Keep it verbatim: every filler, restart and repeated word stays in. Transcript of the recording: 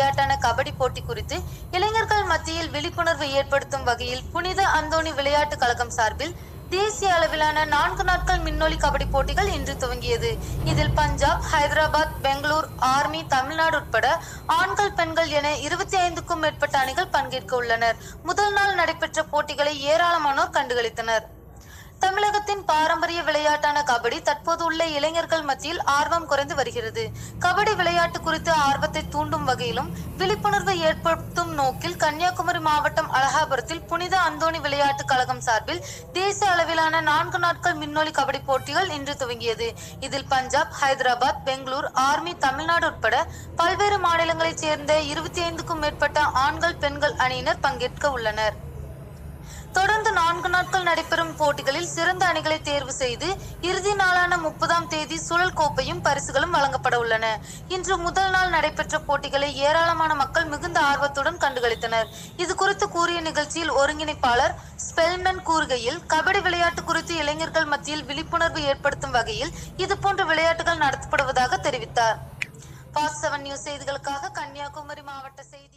விளையாட்டான கபடி போட்டி குறித்து இளைஞர்கள் மத்தியில் விழிப்புணர்வு ஏற்படுத்தும் வகையில் புனித அந்தோணி விளையாட்டு கழகம் சார்பில் தேசிய அளவிலான நான்கு நாட்கள் மின்னொலி கபடி போட்டிகள் இன்று துவங்கியது. இதில் பஞ்சாப், ஹைதராபாத், பெங்களூர், ஆர்மி, தமிழ்நாடு உட்பட ஆண்கள், பெண்கள் என இருபத்தி ஐந்துக்கும் மேற்பட்ட அணிகள் பங்கேற்க உள்ளனர். முதல் நாள் நடைபெற்ற போட்டிகளை ஏராளமானோர் கண்டுகளித்தனர். தமிழகத்தின் பாரம்பரிய விளையாட்டான கபடி தற்போது உள்ள இளைஞர்கள் மத்தியில் ஆர்வம் குறைந்து வருகிறது. கபடி விளையாட்டு குறித்து ஆர்வத்தை தூண்டும் வகையிலும் விழிப்புணர்வை ஏற்படுத்தும் நோக்கில் கன்னியாகுமரி மாவட்டம் அழகபுரத்தில் புனித அந்தோணி விளையாட்டு கழகம் சார்பில் தேசிய அளவிலான நான்கு நாட்கள் மின்னொலி கபடி போட்டிகள் இன்று துவங்கியது. இதில் பஞ்சாப், ஹைதராபாத், பெங்களூர், ஆர்மி, தமிழ்நாடு உட்பட பல்வேறு மாநிலங்களைச் சேர்ந்த இருபத்தி ஐந்துக்கும் மேற்பட்ட ஆண்கள், பெண்கள் அணியினர் பங்கேற்க உள்ளனர். தொடர்ந்து நான்கு நாட்கள் நடைபெறும் போட்டிகளில் சிறந்த அணிகளை தேர்வு செய்து இறுதி நாளான முப்பதாம் தேதி சுழல் கோப்பையும் பரிசுகளும் வழங்கப்பட உள்ளன. இன்று முதல் நாள் நடைபெற்ற போட்டிகளை ஏராளமான மக்கள் மிகுந்த ஆர்வத்துடன் கண்டுகளித்தனர். இது குறித்து கூறிய நிகழ்ச்சியில் ஒருங்கிணைப்பாளர் ஸ்பெல்மன் கூறுகையில், கபடி விளையாட்டு குறித்து இளைஞர்கள் மத்தியில் விழிப்புணர்வு ஏற்படுத்தும் வகையில் இதுபோன்ற விளையாட்டுகள் நடத்தப்படுவதாக தெரிவித்தார். பாஸ் செவன் நியூஸ் செய்திகளுக்காக கன்னியாகுமரி மாவட்ட செய்தி